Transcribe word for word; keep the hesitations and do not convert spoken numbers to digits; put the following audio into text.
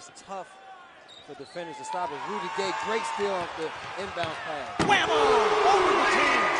is tough for defenders to stop it. Rudy Gay, great steal off the inbound pass. Whammo! Over the team.